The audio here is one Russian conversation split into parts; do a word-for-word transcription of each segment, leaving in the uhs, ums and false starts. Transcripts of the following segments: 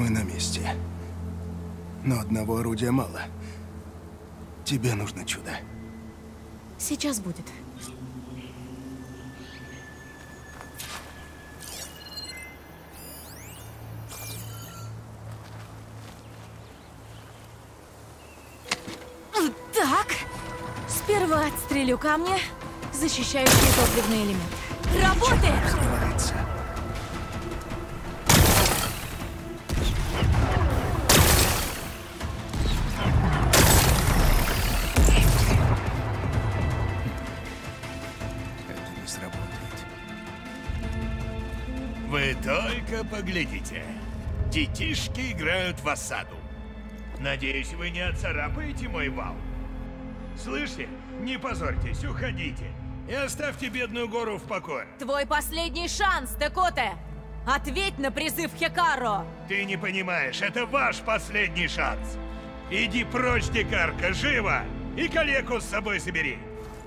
Мы на месте. Но одного орудия мало. Тебе нужно чудо. Сейчас будет. Так. Сперва отстрелю камни, защищающие топливный элемент. Работает! Открывается. Это не сработает. Вы только поглядите. Детишки играют в осаду. Надеюсь, вы не отцарапаете мой вал. Слышите? Не позорьтесь, уходите. И оставьте бедную гору в покое. Твой последний шанс, Текоте! Ответь на призыв Хекаро! Ты не понимаешь, это ваш последний шанс. Иди прочь, дикарка, живо! И калеку с собой собери.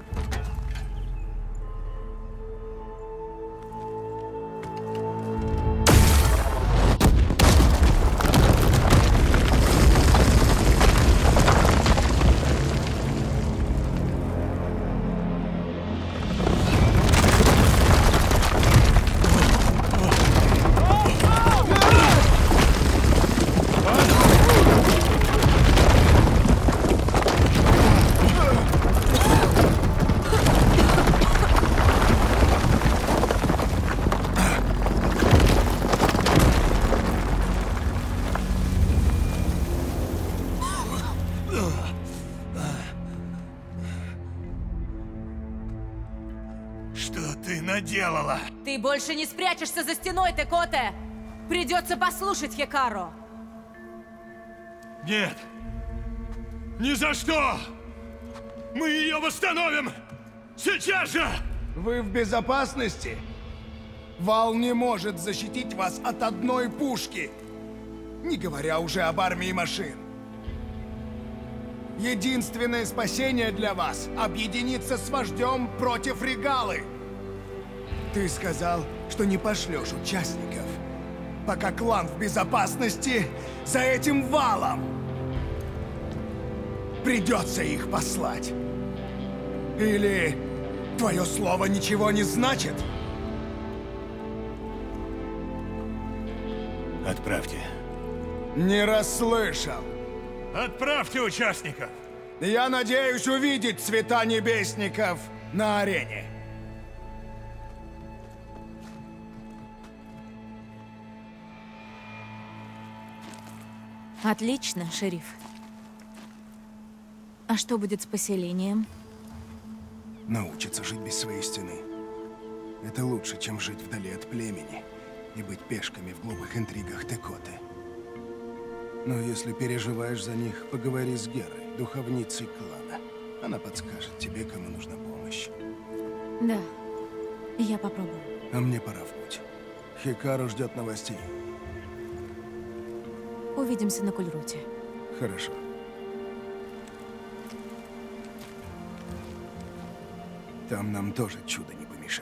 Что ты наделала? Ты больше не спрячешься за стеной, Текоте! Придется послушать Хекаро! Нет! Ни за что! Мы ее восстановим! Сейчас же! Вы в безопасности? Вал не может защитить вас от одной пушки, не говоря уже об армии машин. Единственное спасение для вас — объединиться с вождем против Регалы. Ты сказал, что не пошлешь участников, пока клан в безопасности за этим валом. Придется их послать. Или твое слово ничего не значит? Отправьте. Не расслышал. Отправьте участников! Я надеюсь увидеть цвета небесников на арене. Отлично, шериф. А что будет с поселением? Научиться жить без своей стены. Это лучше, чем жить вдали от племени и быть пешками в глупых интригах Текоты. Но если переживаешь за них, поговори с Герой, духовницей клана. Она подскажет тебе, кому нужна помощь. Да, я попробую. А мне пора в путь. Хекаро ждет новостей. Увидимся на Кульруте. Хорошо. Там нам тоже чудо не помешает.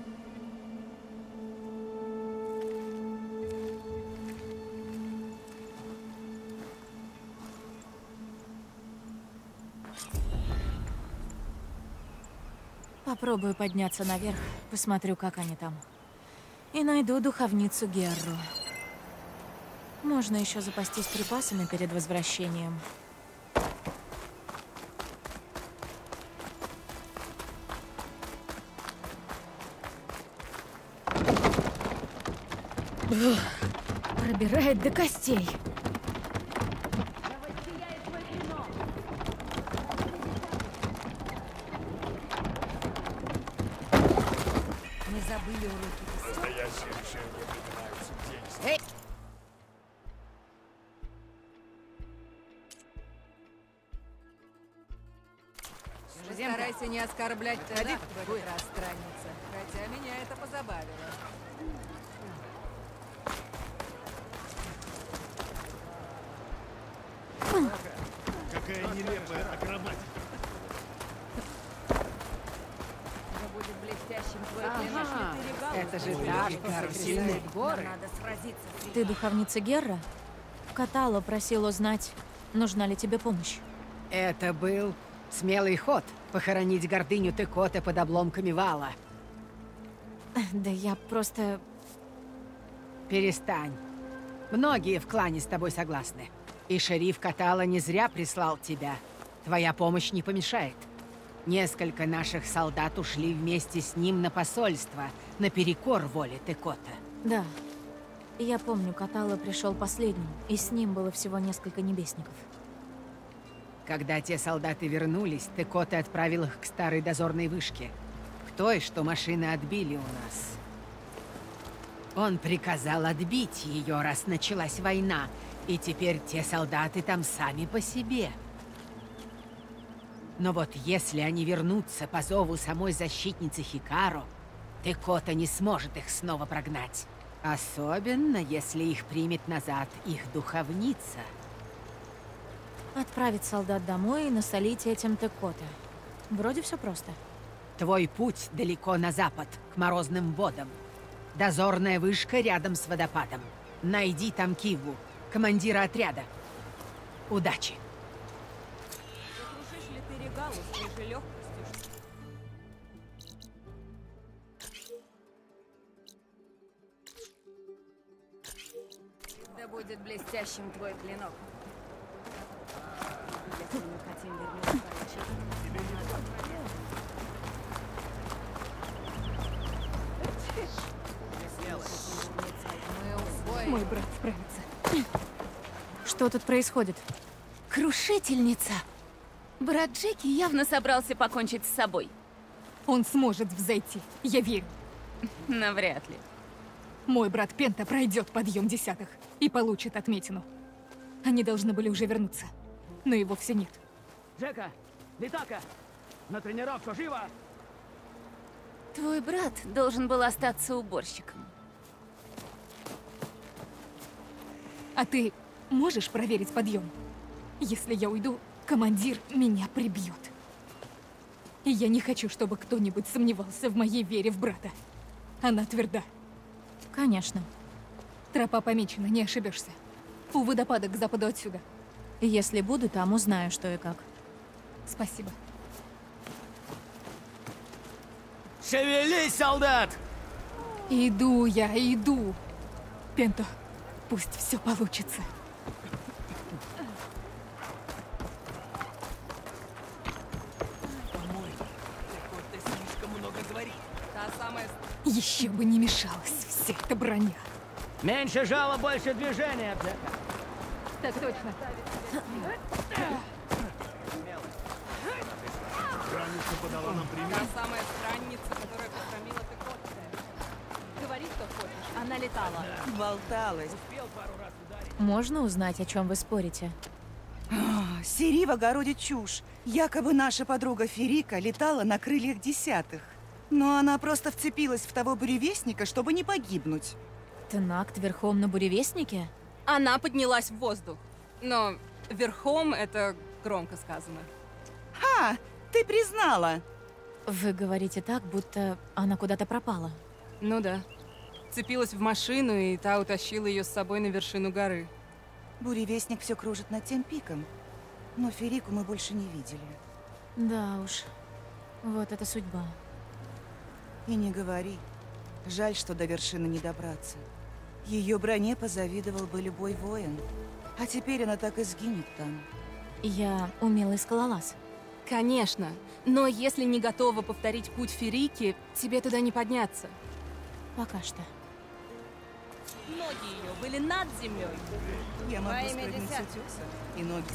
Попробую подняться наверх, посмотрю, как они там. И найду духовницу Герру. Можно еще запастись припасами перед возвращением. Ух, пробирает до костей. Мы забыли уроки. Настоящее решение принимаются в день. Эй! Старайся не оскорблять тех, кто в этот раз странница. Хотя меня это позабавило. Какая нелепая акробатика. Это будет блестящим твой клинок. Это же так, Карл, сильный горы. Надо сразиться с Ты духовница Герра? Катало просил узнать, нужна ли тебе помощь. Это был смелый ход — похоронить гордыню Текоте под обломками вала. Да я просто... Перестань. Многие в клане с тобой согласны. И шериф Катало не зря прислал тебя. Твоя помощь не помешает. Несколько наших солдат ушли вместе с ним на посольство, наперекор воле Текоте. Да. Я помню, Катало пришел последним, и с ним было всего несколько небесников. Когда те солдаты вернулись, Текоте отправил их к старой дозорной вышке. К той, что машины отбили у нас. Он приказал отбить ее, раз началась война, и теперь те солдаты там сами по себе. Но вот если они вернутся по зову самой защитницы Хикаро, Текоте не сможет их снова прогнать. Особенно, если их примет назад их духовница. Отправить солдат домой и насолить этим Текоте. Вроде все просто. Твой путь далеко на запад, к морозным водам. Дозорная вышка рядом с водопадом. Найди там Киву, командира отряда. Удачи. Закружишь ли ты регалу с той же легкостью? Да будет блестящим твой клинок. Если мы хотим вернуть поручение. Мой брат справится. Что тут происходит? Крушительница! Брат Джеки явно собрался покончить с собой. Он сможет взойти, я верю. Навряд ли. Мой брат Пента пройдет подъем десятых и получит отметину. Они должны были уже вернуться, но его все нет. Джека! Литака! На тренировку, живо! Твой брат должен был остаться уборщиком. А ты можешь проверить подъем? Если я уйду, командир меня прибьет. И я не хочу, чтобы кто-нибудь сомневался в моей вере в брата. Она тверда. Конечно. Тропа помечена, не ошибешься. У водопада к западу отсюда. Если буду там, узнаю, что и как. Спасибо. Шевелись, солдат! Иду я, иду. Пенто, пусть все получится. Ты слишком много говоришь. Та самая... Еще бы не мешалась вся эта броня. Меньше жала, больше движения, Джека. Так точно. Та самая странница, которая посрамила Текоте. Говори, что хочешь. Она летала. Болталась. Можно узнать, о чем вы спорите? Сирива городит чушь. Якобы наша подруга Ферика летала на крыльях десятых. Но она просто вцепилась в того буревестника, чтобы не погибнуть. Тенакт верхом на буревестнике? Она поднялась в воздух. Но верхом это громко сказано. Ха! Ты признала! Вы говорите так, будто она куда-то пропала. Ну да. Цепилась в машину, и та утащила ее с собой на вершину горы. Буревестник все кружит над тем пиком. Но Ферику мы больше не видели. Да уж. Вот это судьба. И не говори. Жаль, что до вершины не добраться. Ее броне позавидовал бы любой воин. А теперь она так и сгинет там. Я умелый скалолаз. Конечно. Но если не готова повторить путь Ферики, тебе туда не подняться. Пока что. Ноги ее были над землей. Я Во могу имя спрыгнуть с десятки. утеса и ноги.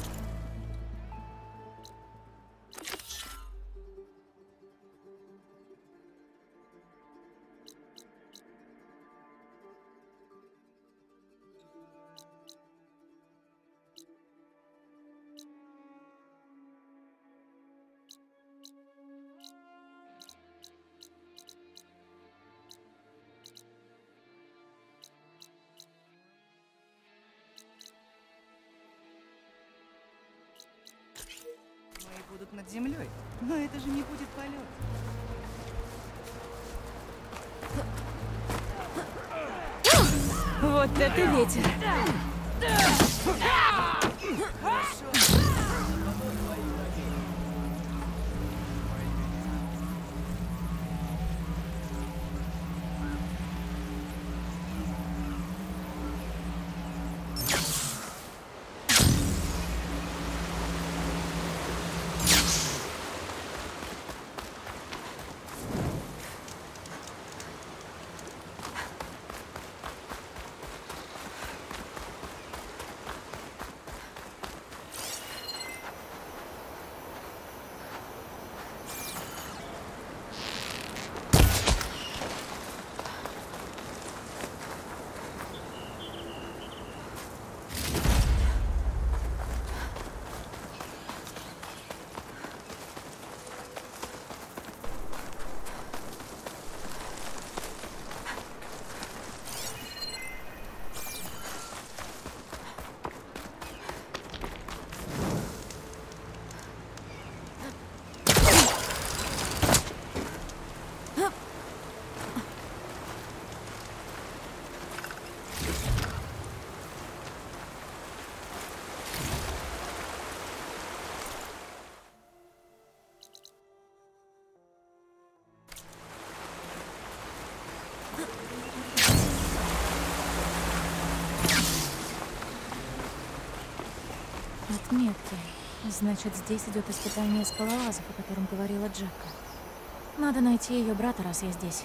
Мои будут над землей, но это же не будет полет. Вот это ветер! Отметки. Значит, здесь идет испытание скалолазов, о котором говорила Джека. Надо найти ее брата, раз я здесь.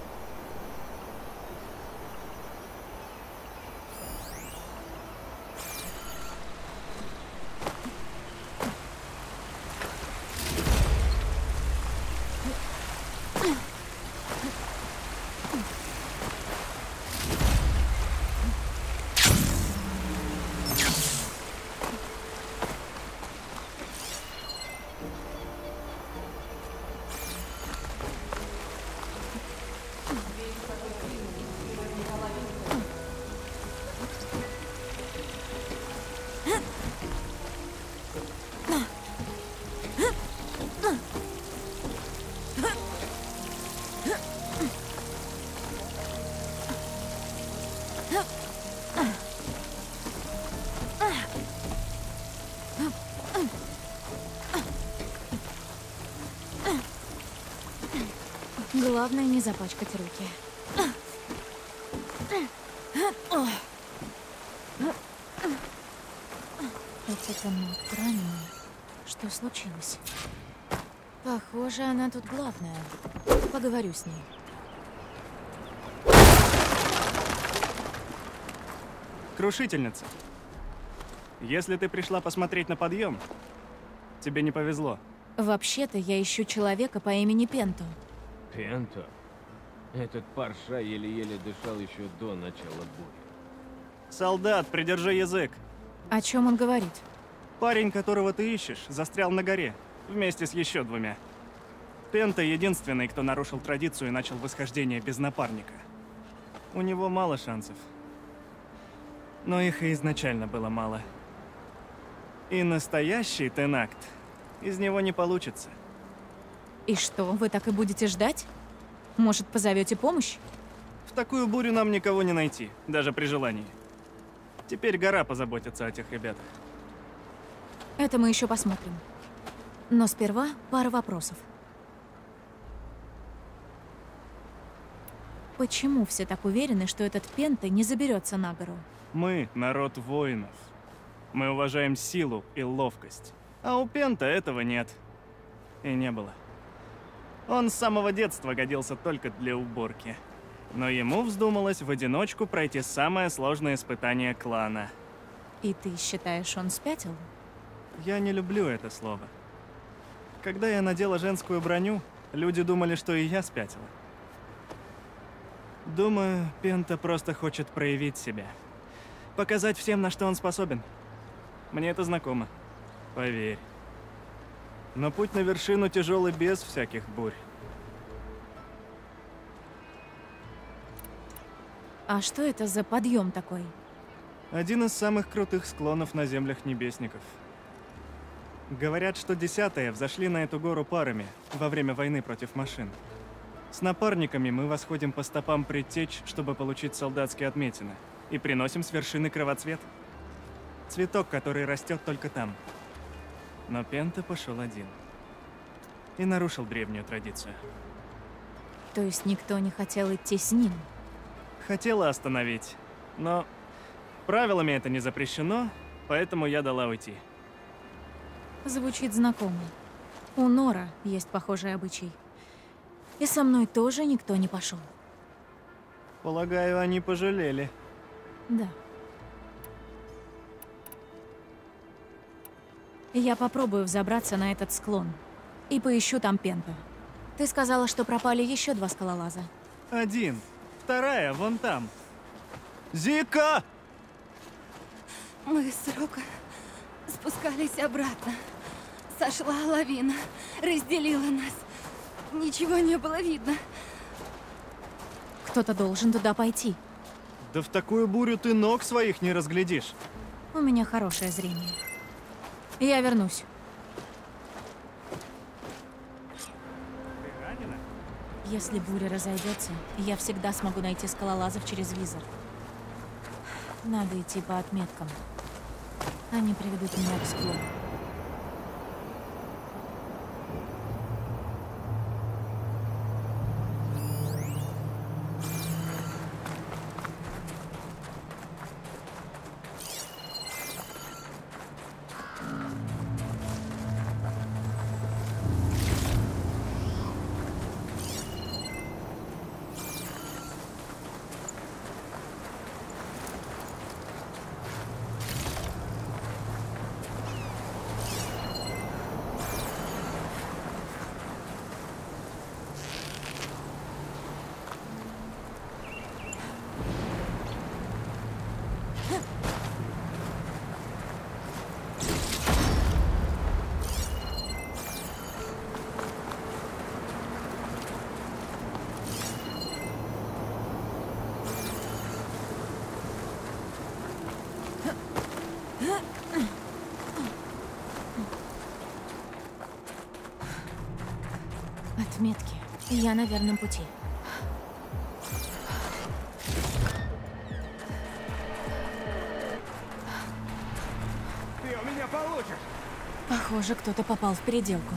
Главное не запачкать руки. Это Мак раненый. Что случилось? Похоже, она тут главная. Поговорю с ней. Крушительница. Если ты пришла посмотреть на подъем, тебе не повезло. Вообще-то я ищу человека по имени Пенто. Пенто? Этот парша еле-еле дышал еще до начала бури. Солдат, придержи язык. О чем он говорит? Парень, которого ты ищешь, застрял на горе, вместе с еще двумя. Пенто единственный, кто нарушил традицию и начал восхождение без напарника. У него мало шансов. Но их и изначально было мало. И настоящий Тенакт из него не получится. И что, вы так и будете ждать? Может, позовете помощь? В такую бурю нам никого не найти, даже при желании. Теперь гора позаботится о тех ребятах. Это мы еще посмотрим. Но сперва пара вопросов. Почему все так уверены, что этот Пенто не заберется на гору? Мы — народ воинов. Мы уважаем силу и ловкость. А у Пенто этого нет. И не было. Он с самого детства годился только для уборки. Но ему вздумалось в одиночку пройти самое сложное испытание клана. И ты считаешь, он спятил? Я не люблю это слово. Когда я надела женскую броню, люди думали, что и я спятила. Думаю, Пенто просто хочет проявить себя. Показать всем, на что он способен. Мне это знакомо. Поверь. Но путь на вершину тяжелый без всяких бурь. А что это за подъем такой? Один из самых крутых склонов на землях небесников. Говорят, что десятые взошли на эту гору парами во время войны против машин. С напарниками мы восходим по стопам предтеч, чтобы получить солдатские отметины, и приносим с вершины кровоцвет. Цветок, который растет только там. Но Пента пошел один. И нарушил древнюю традицию. То есть никто не хотел идти с ним? Хотела остановить, но правилами это не запрещено, поэтому я дала уйти. Звучит знакомо. У Нора есть похожий обычай. И со мной тоже никто не пошел. Полагаю, они пожалели. Да. Я попробую взобраться на этот склон. И поищу там Пента. Ты сказала, что пропали еще два скалолаза. Один. Вторая вон там. Зика! Мы с Рока спускались обратно. Сошла лавина, разделила нас. Ничего не было видно. Кто-то должен туда пойти. Да в такую бурю ты ног своих не разглядишь. У меня хорошее зрение. Я вернусь. Ты ранена? Если буря разойдется, я всегда смогу найти скалолазов через визор. Надо идти по отметкам. Они приведут меня к склону. Отметки. Я на верном пути. Ты у меня получишь! Похоже, кто-то попал в переделку.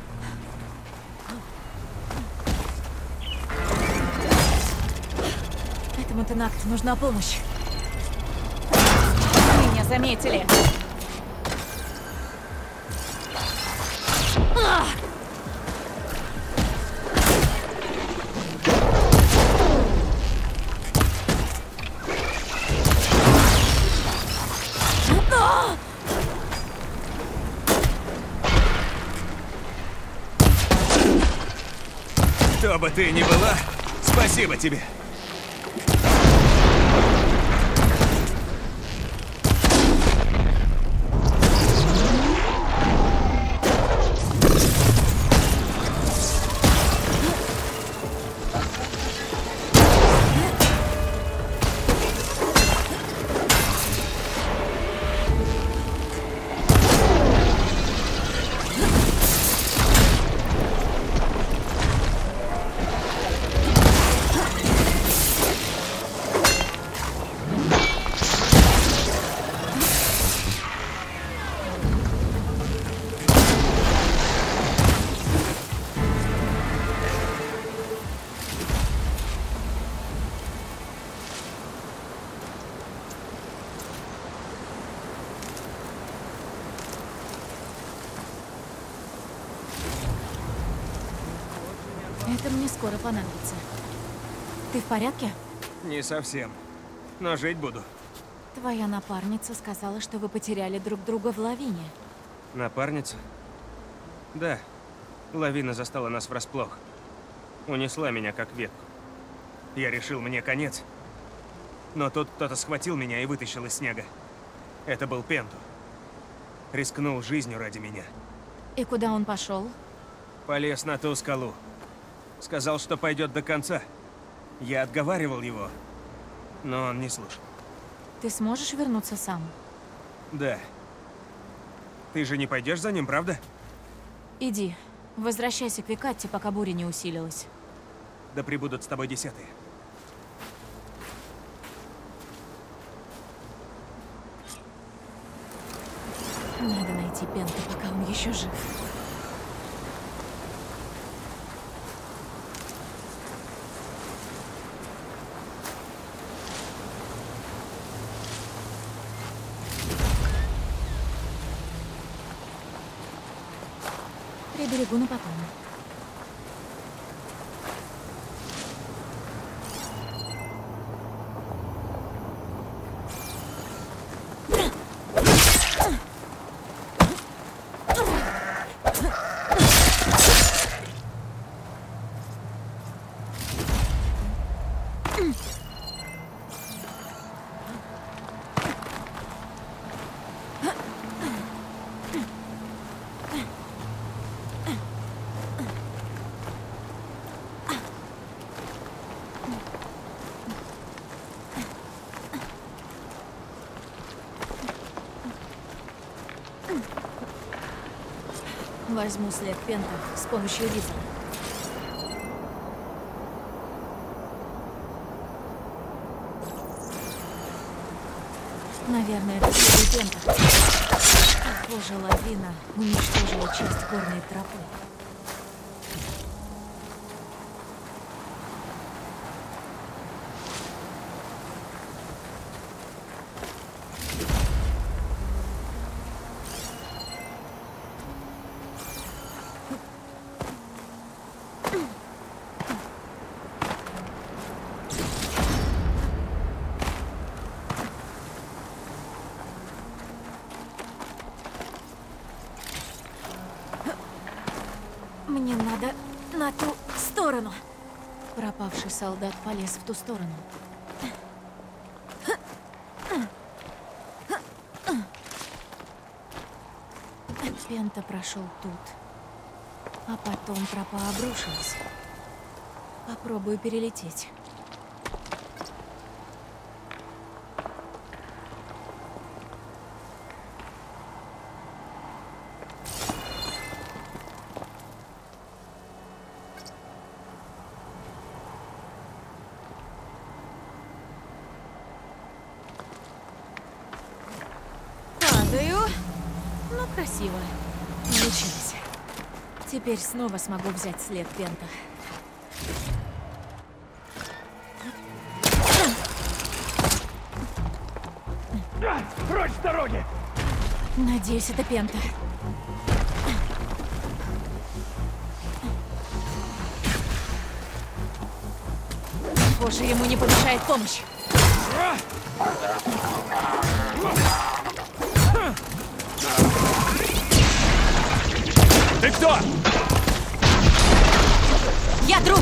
Этому Тенакту нужна помощь. Меня заметили. А! Кто бы ты ни была, спасибо тебе. Это мне скоро понадобится. Ты в порядке? Не совсем. Но жить буду. Твоя напарница сказала, что вы потеряли друг друга в лавине. Напарница? Да. Лавина застала нас врасплох. Унесла меня как ветку. Я решил, мне конец. Но тут кто-то схватил меня и вытащил из снега. Это был Пенту. Рискнул жизнью ради меня. И куда он пошел? Полез на ту скалу. Сказал, что пойдет до конца. Я отговаривал его, но он не слушал. Ты сможешь вернуться сам? Да. Ты же не пойдешь за ним, правда? Иди. Возвращайся к Викатте, пока буря не усилилась. Да прибудут с тобой десятые. Спаси Пента, пока он еще жив. Приберегу на потом. Возьму след Пента с помощью Риза. Наверное, это след Пента. Похоже, лавина уничтожила часть горной тропы. Мне надо на ту сторону. Пропавший солдат полез в ту сторону. Пента прошел тут. А потом тропа обрушилась. Попробую перелететь. Ну, красиво. Получилось. Теперь снова смогу взять след Пента. Прочь с дороги! Надеюсь, это Пента. Похоже, ему не помешает помощь. Ты кто? Я друг!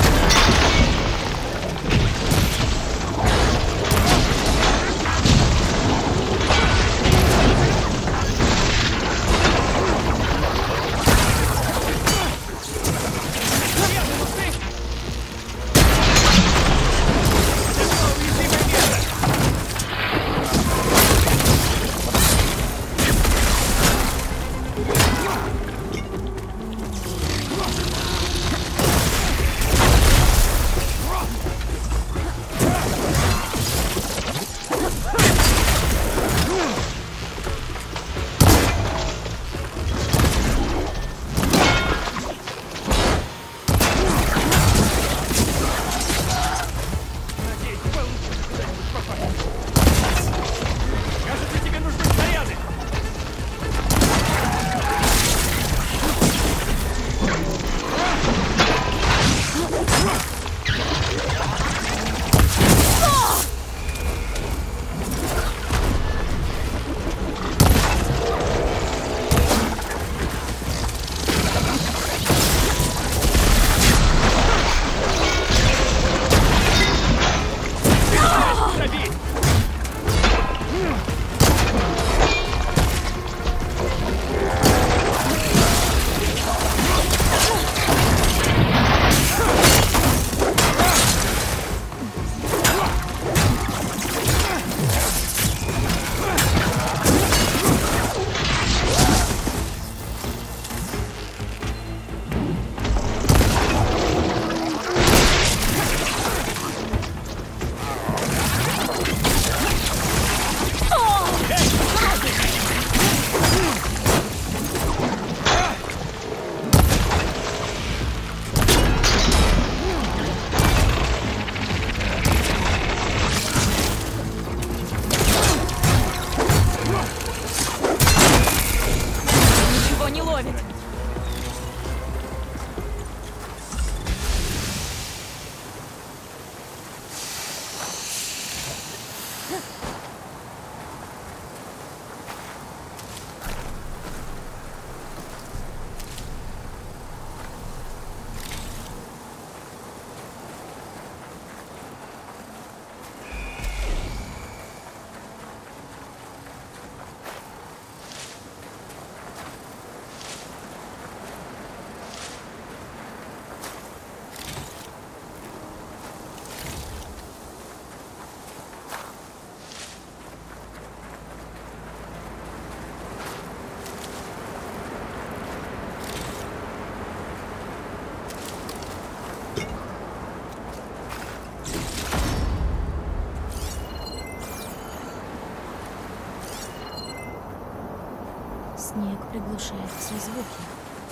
Снег приглушает все звуки.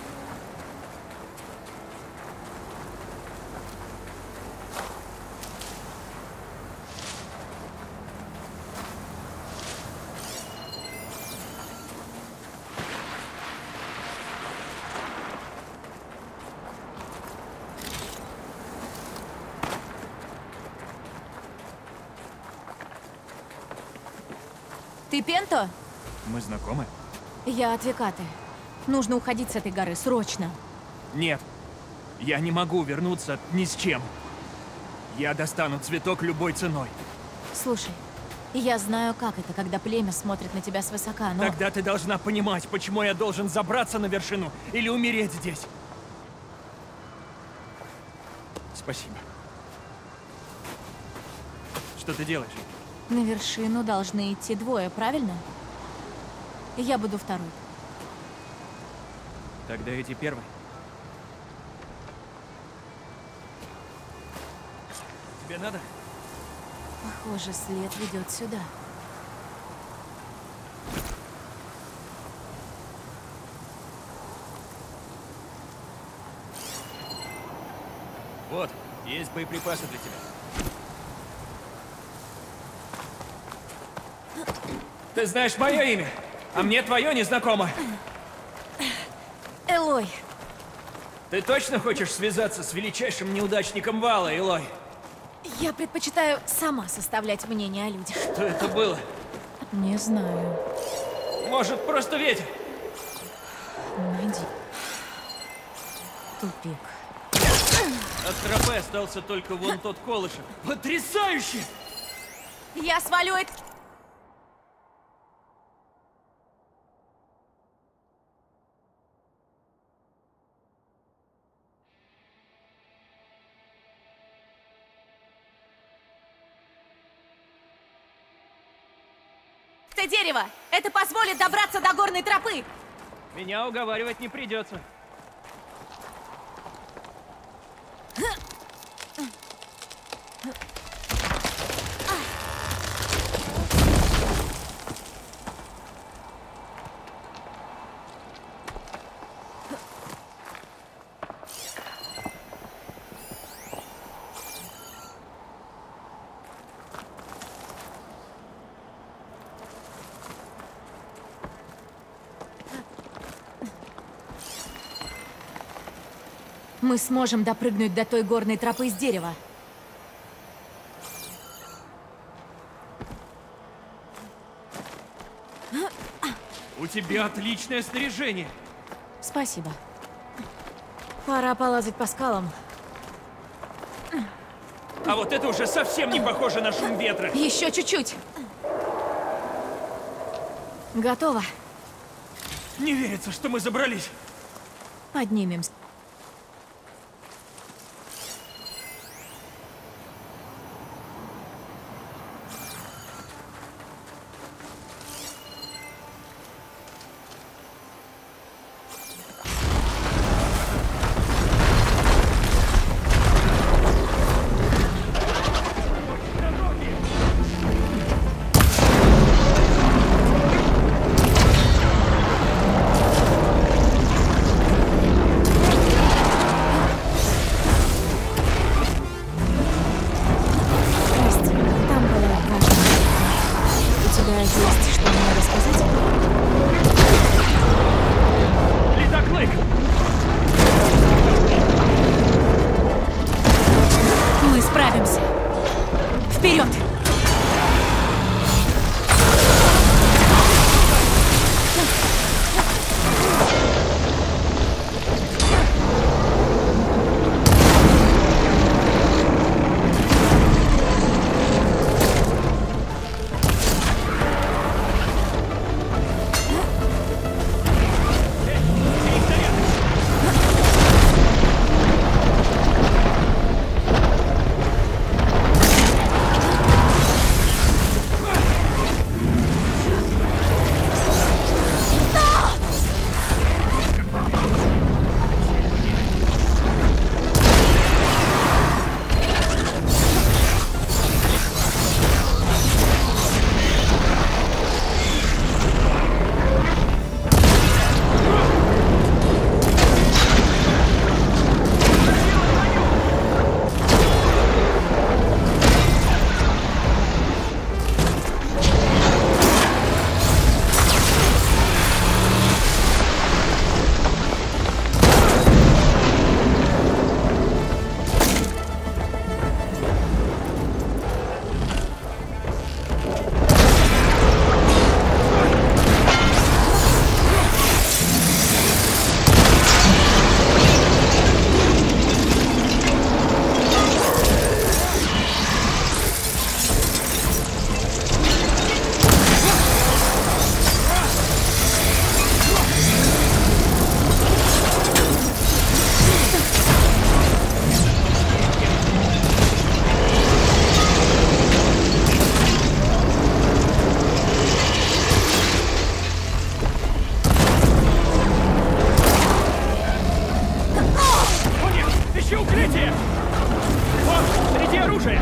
Ты Пенто? Мы знакомы? Я от Викаты. Нужно уходить с этой горы, срочно. Нет. Я не могу вернуться ни с чем. Я достану цветок любой ценой. Слушай, я знаю, как это, когда племя смотрит на тебя свысока, но... Тогда ты должна понимать, почему я должен забраться на вершину или умереть здесь. Спасибо. Что ты делаешь? На вершину должны идти двое, правильно? Я буду второй. Тогда иди первый. Тебе надо? Похоже, след ведет сюда. Вот, есть боеприпасы для тебя. Ты знаешь мое имя, а мне твое незнакомо. Элой. Ты точно хочешь связаться с величайшим неудачником Вала, Элой? Я предпочитаю сама составлять мнение о людях. Что это было? Не знаю. Может, просто ветер? Найди. Тупик. От тропы остался только вон тот колышек. Потрясающе! Я свалю это... дерево! Это позволит добраться до горной тропы! Меня уговаривать не придется. Мы сможем допрыгнуть до той горной тропы с дерева. У тебя отличное снаряжение. Спасибо. Пора полазать по скалам. А вот это уже совсем не похоже на шум ветра. Еще чуть-чуть. Готово. Не верится, что мы забрались. Поднимемся. оружие!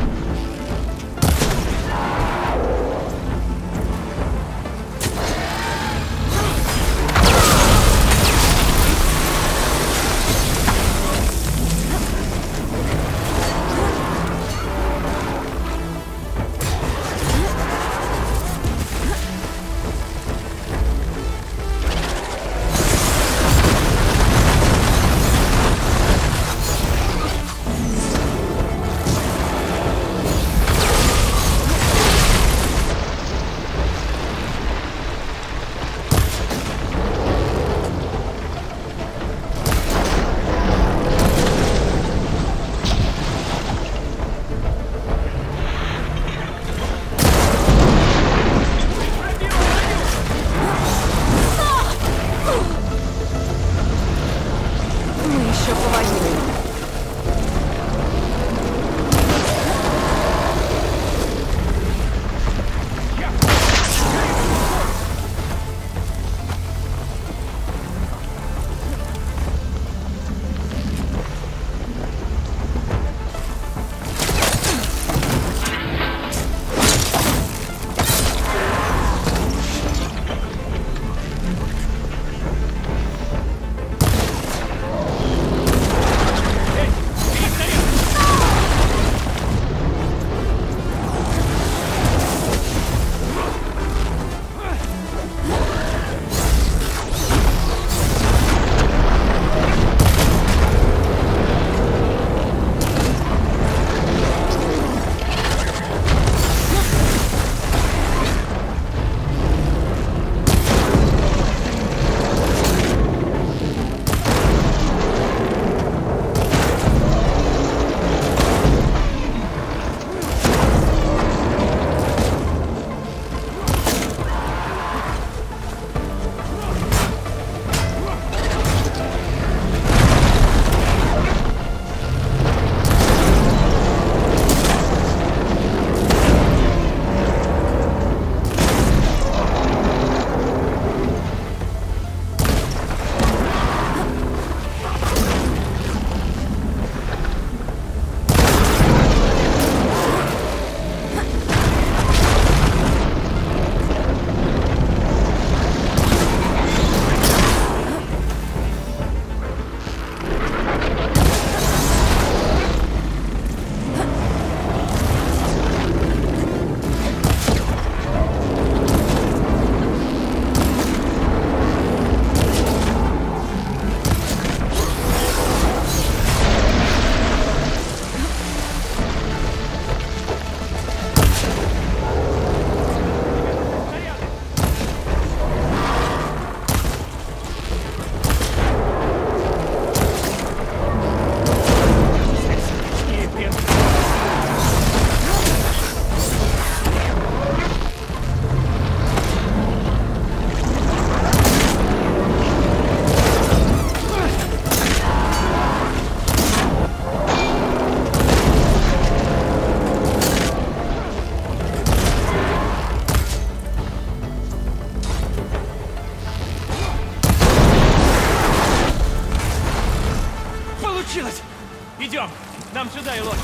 Нам сюда, Илон!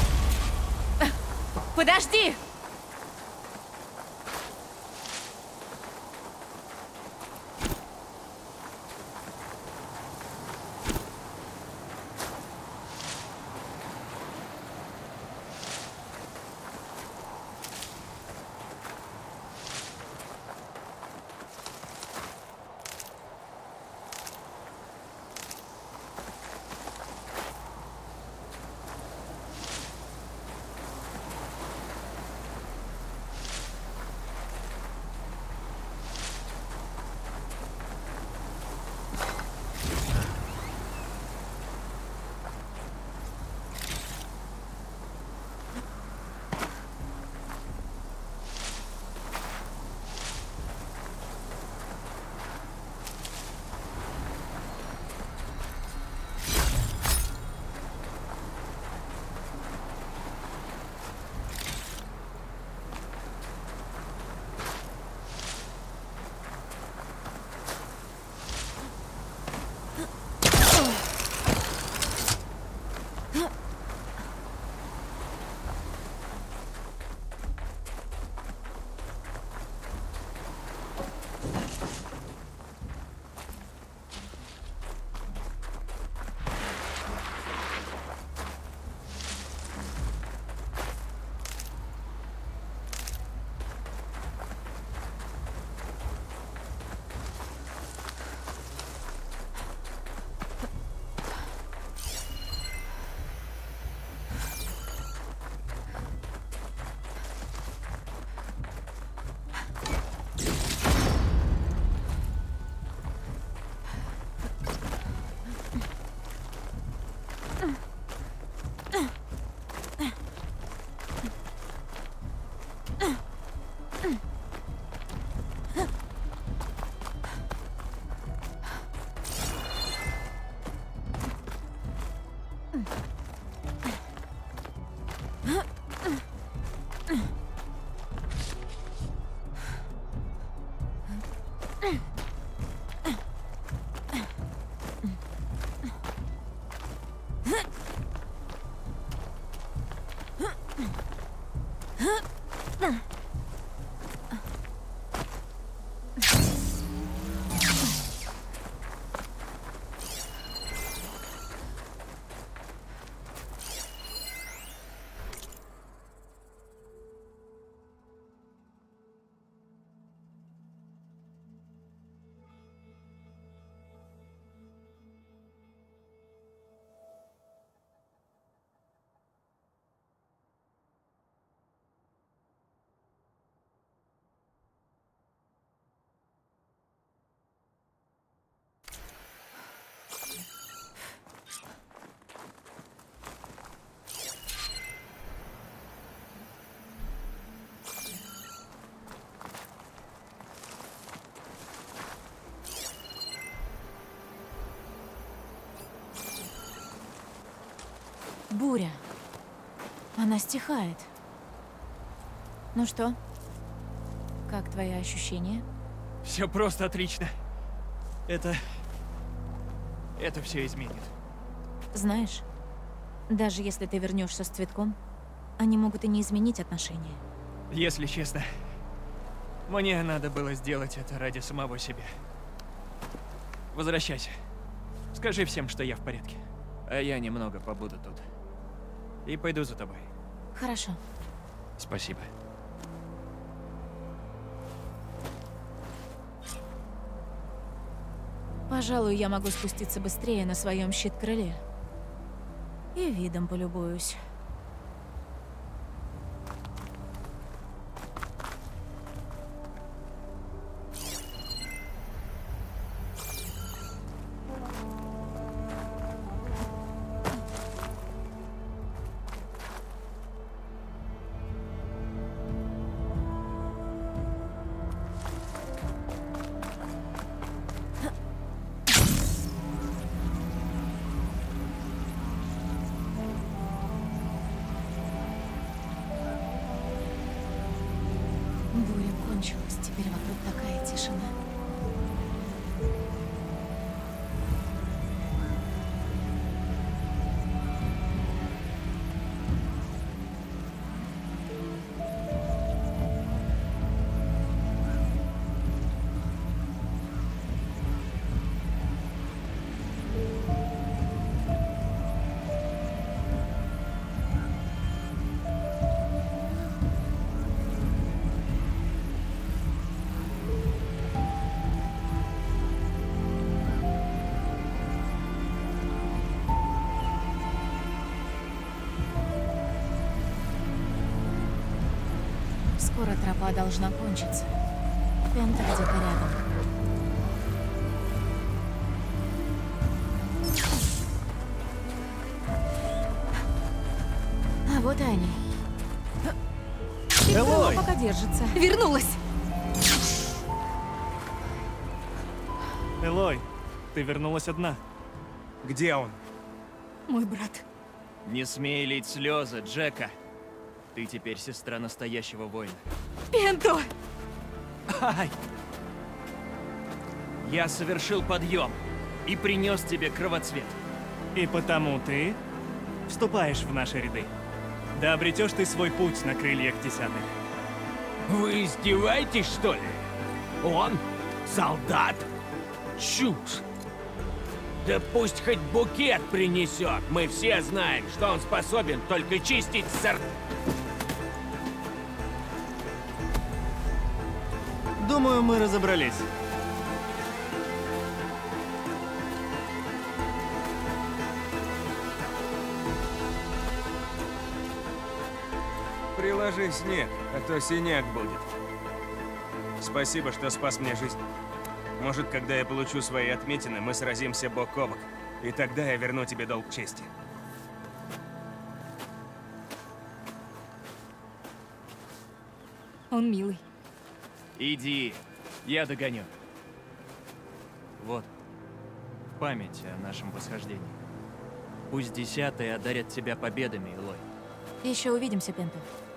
Подожди! Буря. Она стихает. Ну что? Как твои ощущения? Все просто отлично. Это... Это все изменит. Знаешь, даже если ты вернешься с цветком, они могут и не изменить отношения. Если честно, мне надо было сделать это ради самого себя. Возвращайся. Скажи всем, что я в порядке. А я немного побуду тут. И пойду за тобой. Хорошо. Спасибо. Пожалуй, я могу спуститься быстрее на своем щит-крыле. И видом полюбуюсь. Буря кончилась, теперь вокруг такая тишина. Скоро тропа должна кончиться. Пента где-то рядом. А вот и они. Элой! Пока держится. Вернулась! Элой, ты вернулась одна. Где он? Мой брат. Не смей лить слезы, Джека. Ты теперь сестра настоящего воина. Пенто! Ай! Я совершил подъем и принес тебе кровоцвет. И потому ты вступаешь в наши ряды. Да обретешь ты свой путь на крыльях десятых. Вы издеваетесь, что ли? Он? Солдат? Чушь! Да пусть хоть букет принесет. Мы все знаем, что он способен только чистить сор... Думаю, мы разобрались. Приложи снег, а то синяк будет. Спасибо, что спас мне жизнь. Может, когда я получу свои отметины, мы сразимся бок о бок. И тогда я верну тебе долг чести. Он милый. Иди, я догоню. Вот, память о нашем восхождении. Пусть десятые одарят тебя победами, Элой. Еще увидимся, Пента.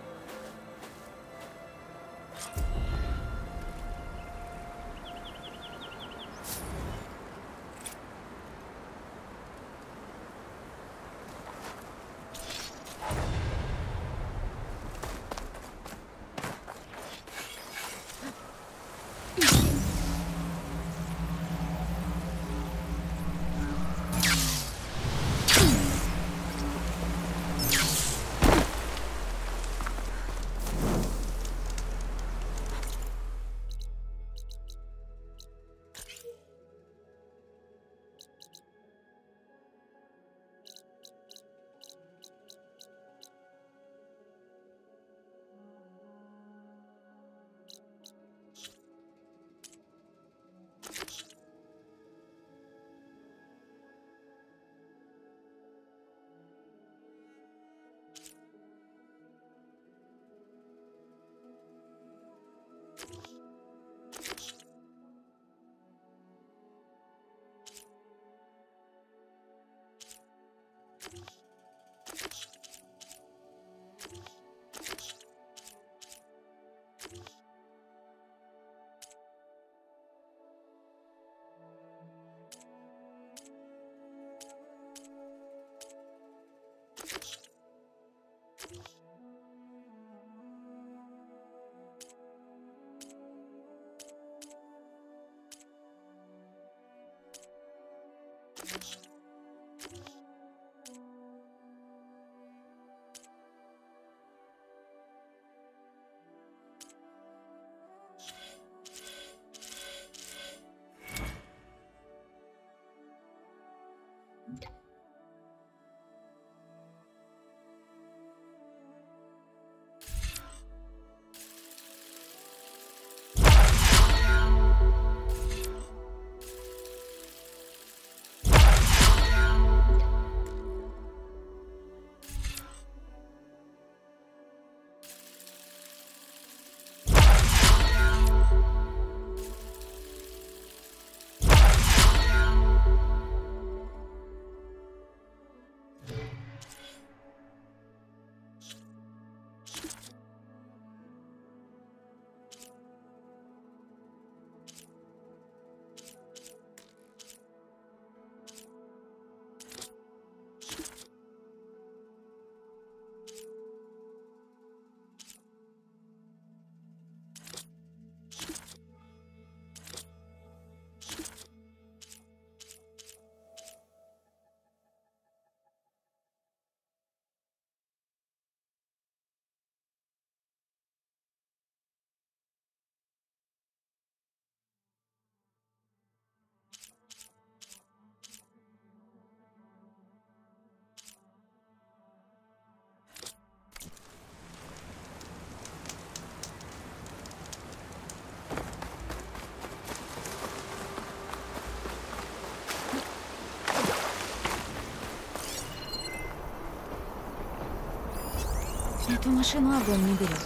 Эту машину огонь не берет.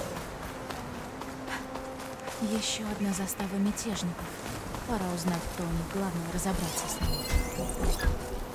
Еще одна застава мятежников. Пора узнать, кто у них. Главное, разобраться с ними.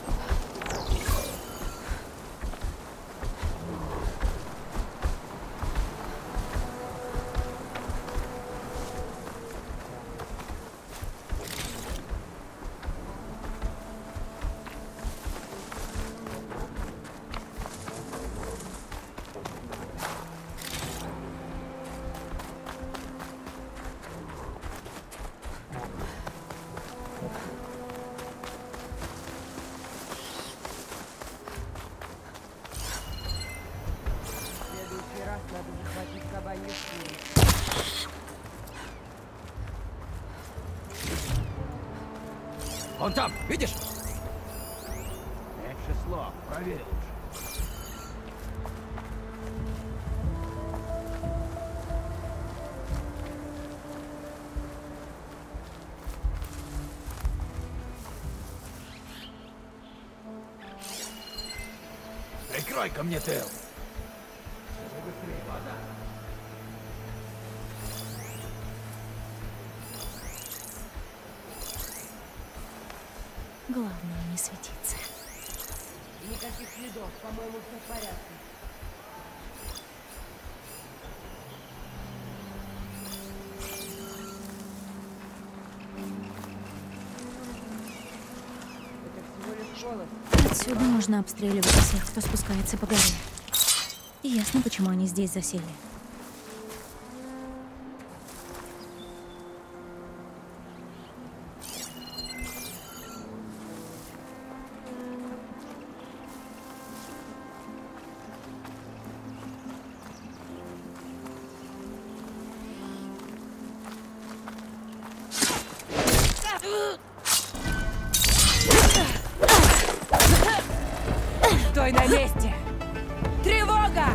Надо захватить кабанью шкуру. Он там, видишь? Меньше слов, проверь лучше. Прикрой-ка мне тыл. Главное, не светиться. Никаких следов, по-моему, все в порядке. Отсюда можно обстреливать всех, кто спускается по горе. И ясно, почему они здесь засели. Стой на месте! Тревога!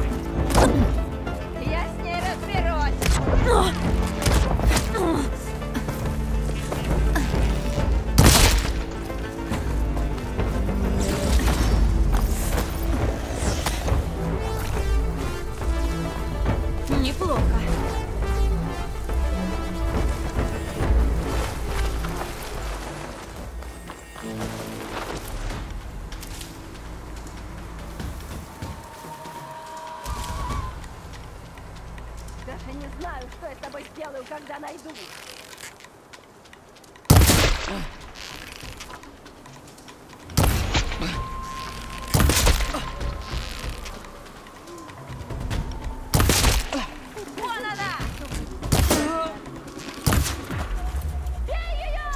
Я с ней разберусь. Неплохо. Даже не знаю, что я с тобой сделаю, когда найду. Вон она! Бей ее!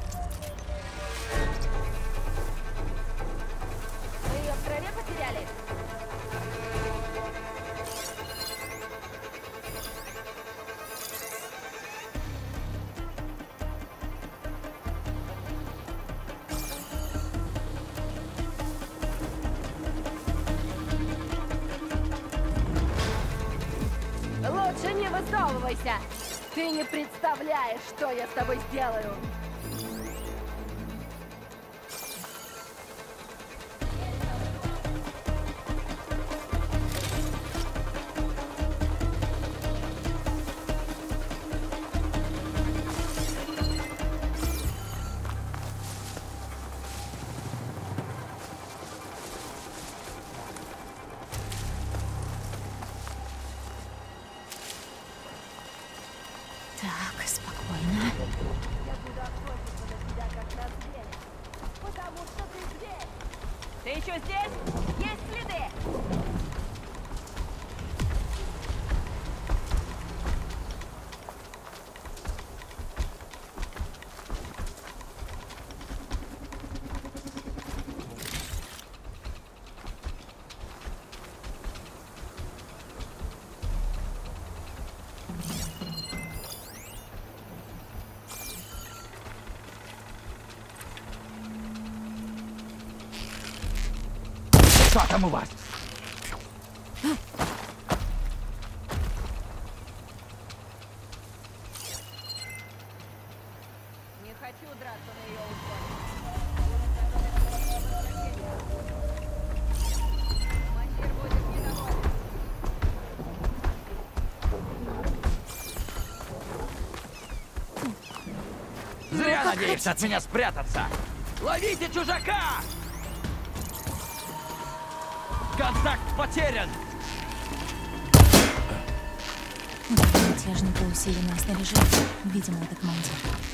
Мы ее в траве потеряли? Лучше не высовывайся! Ты не представляешь, что я с тобой сделаю! Так, спокойно. Я буду охотиться на тебя как на зверя, потому что ты зверь! Ты еще здесь? Есть следы! Что там у вас? Не хочу драться на ее условиях. Командир будет недоволен. Зря надеешься от меня спрятаться! Ловите чужака! Контакт потерян! Мятежника усиленно снаряжают. Видимо, это командир.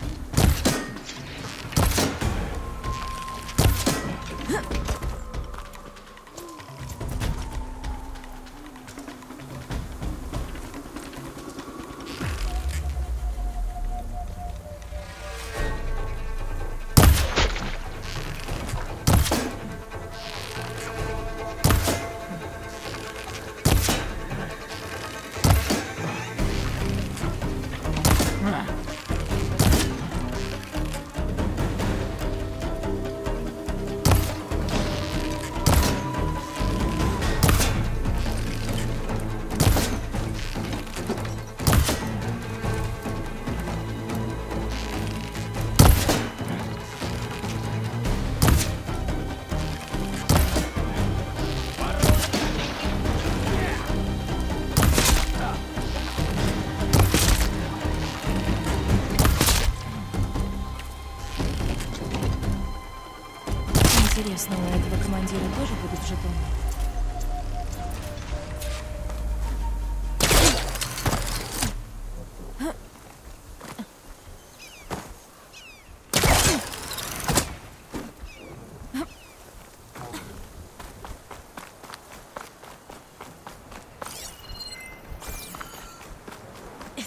Интересно, у этого командира тоже будут жетоны?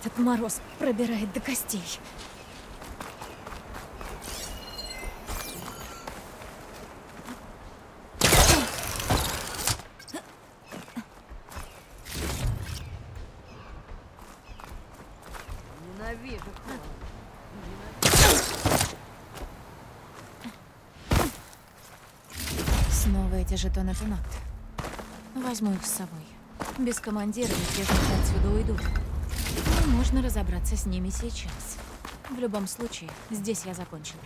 Этот мороз пробирает до костей. Ненавижу холод. Снова эти жетоны Тенакт. Возьму их с собой. Без командира ведь техники отсюда уйдут. Но можно разобраться с ними сейчас. В любом случае, здесь я закончила.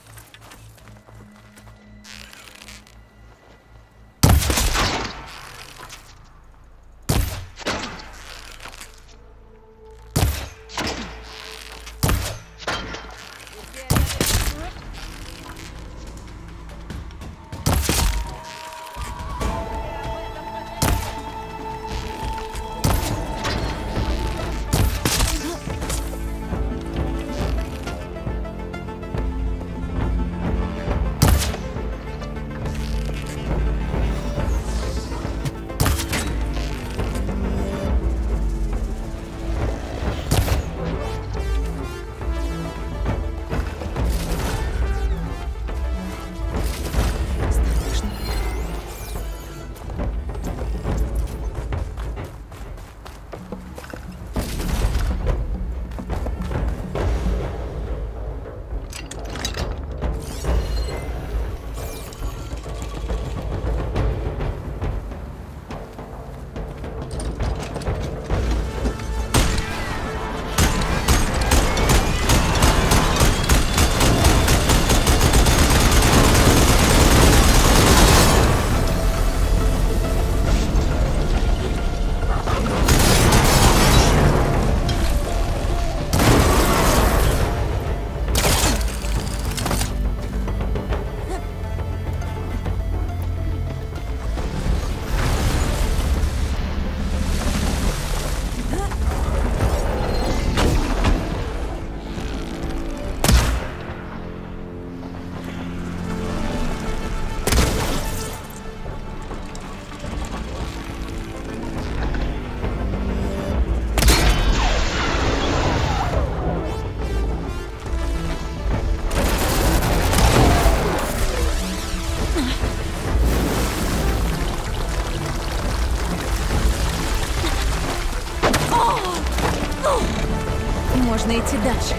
Можно идти дальше.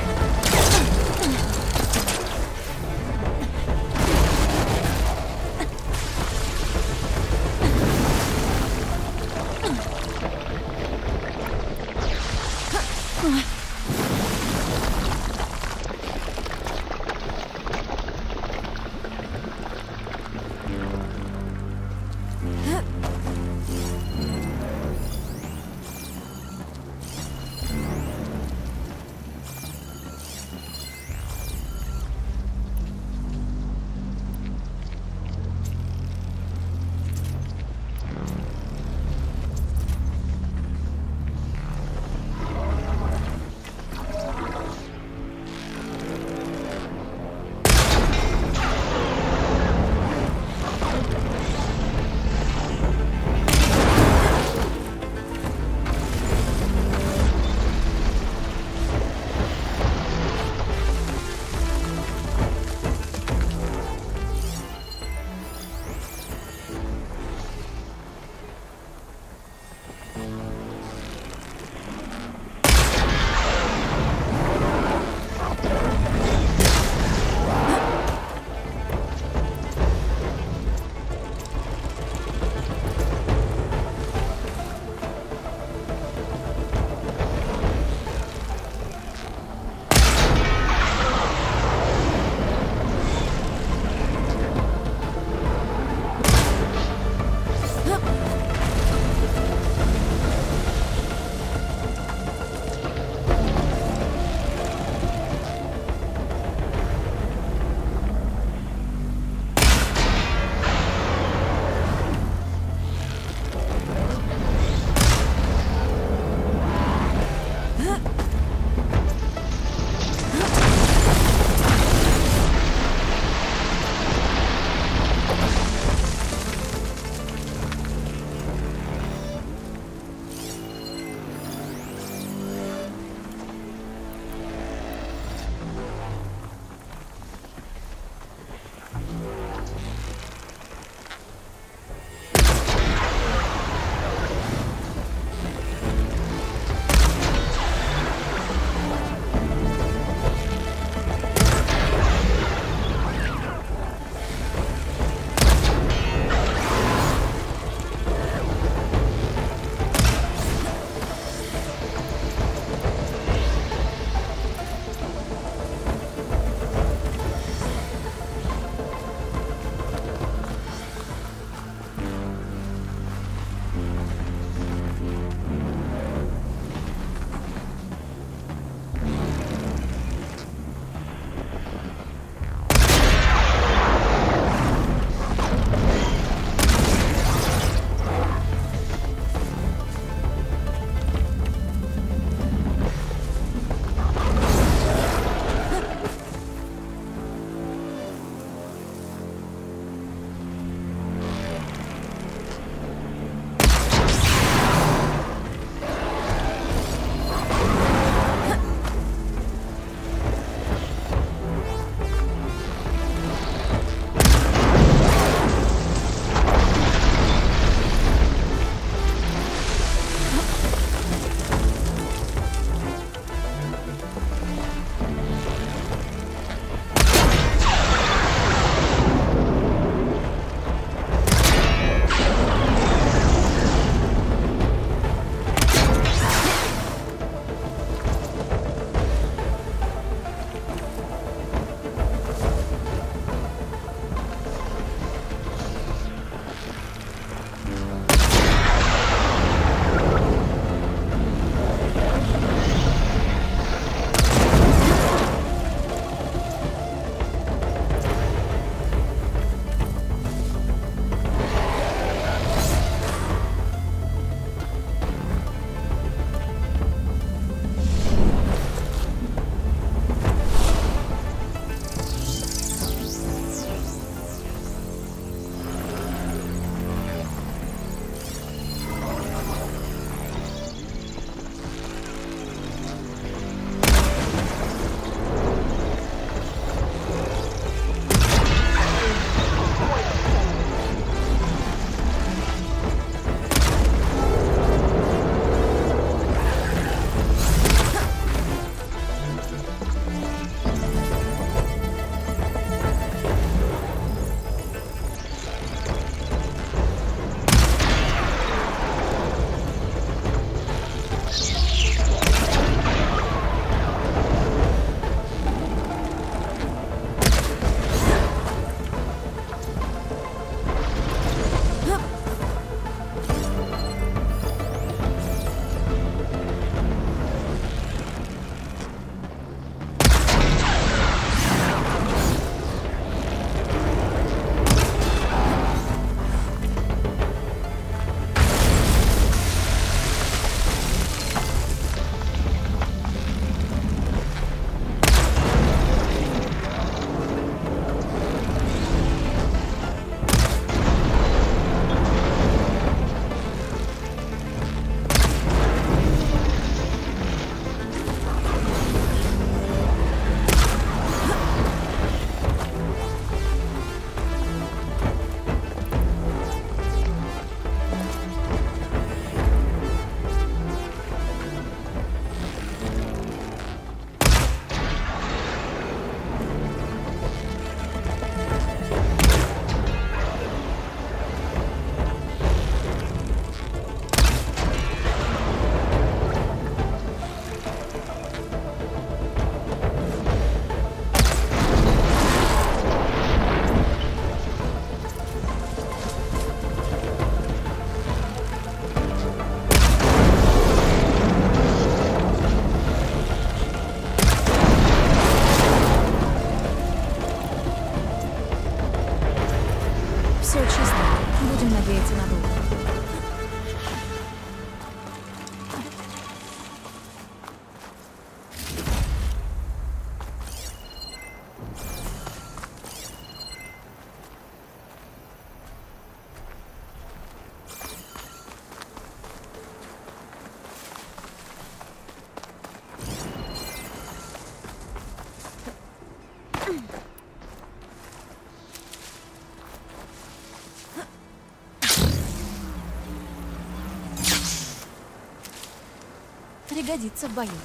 Пригодится в бою.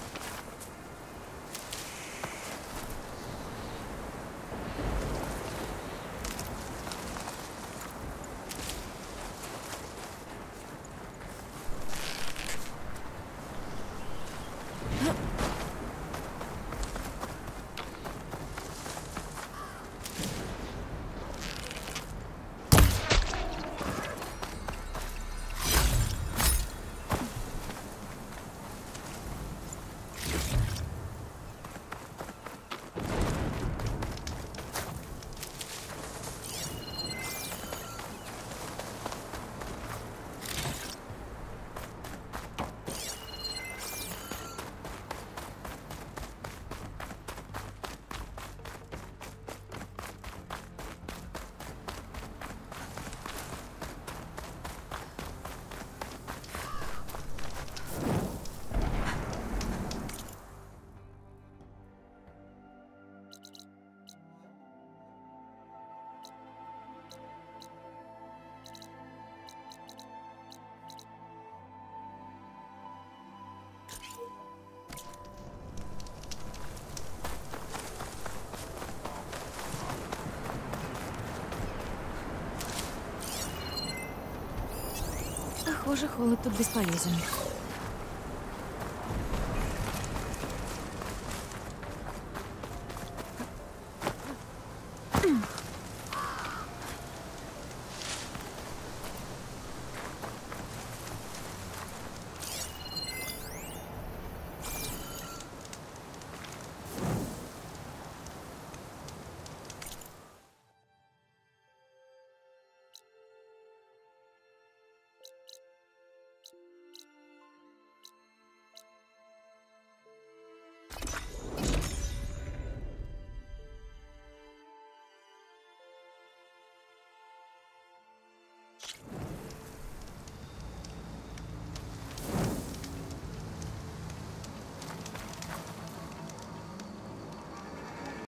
Похоже, холод тут бесполезен.